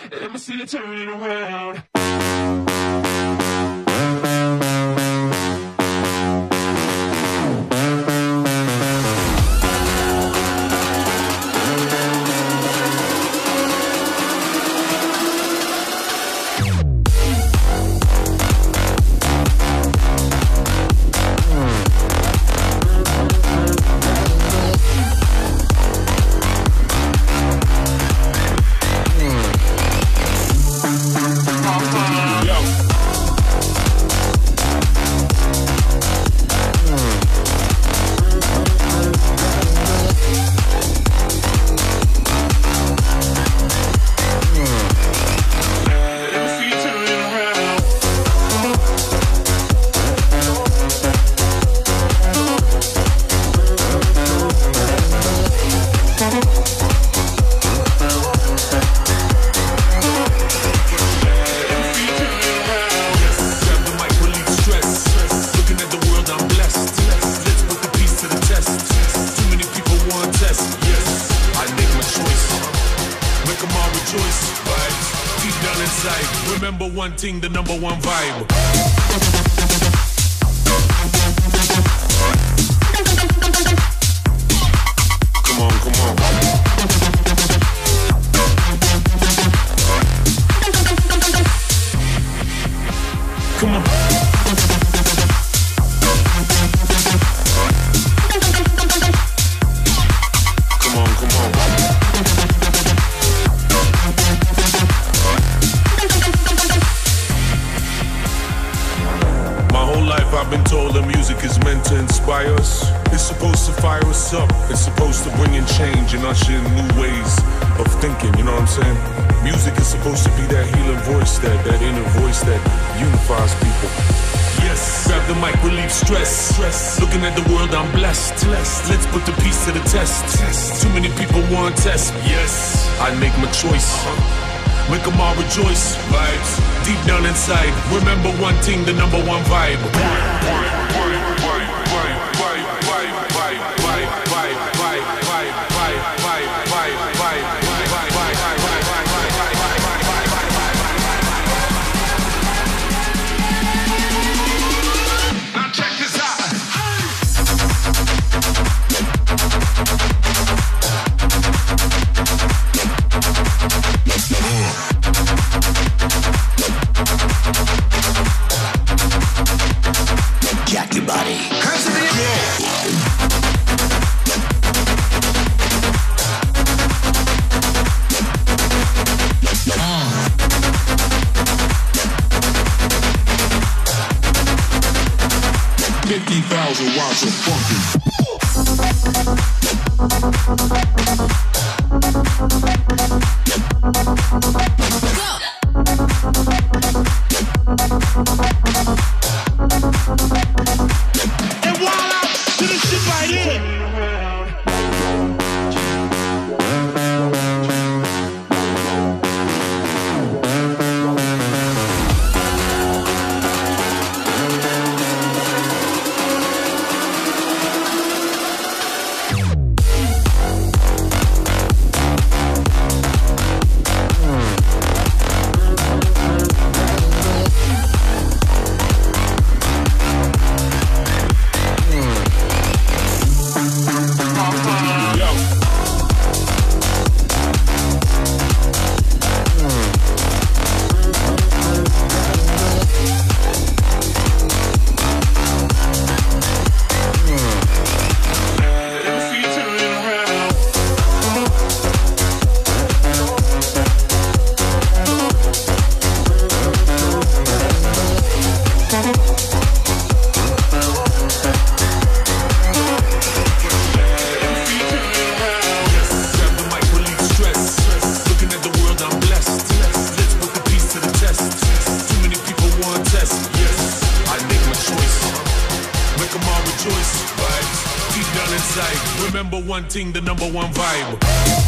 Let me see you turn it around. Remember one thing, the number one vibe. Come on, come on. Come on. Come on, come on. I've been told that music is meant to inspire us. It's supposed to fire us up. It's supposed to bring in change and usher in new ways of thinking, you know what I'm saying? Music is supposed to be that healing voice, that inner voice that unifies people. Yes, grab the mic, relieve stress. Looking at the world, I'm blessed. Let's put the peace to the test. Too many people want test. Yes, I make my choice. Make them all rejoice. Vibes deep down inside. Remember one thing, the number one vibe. Now check this out. Jack your body. Curse of the watts of funky. And wild out to this shit right here. Remember one thing, the number one vibe.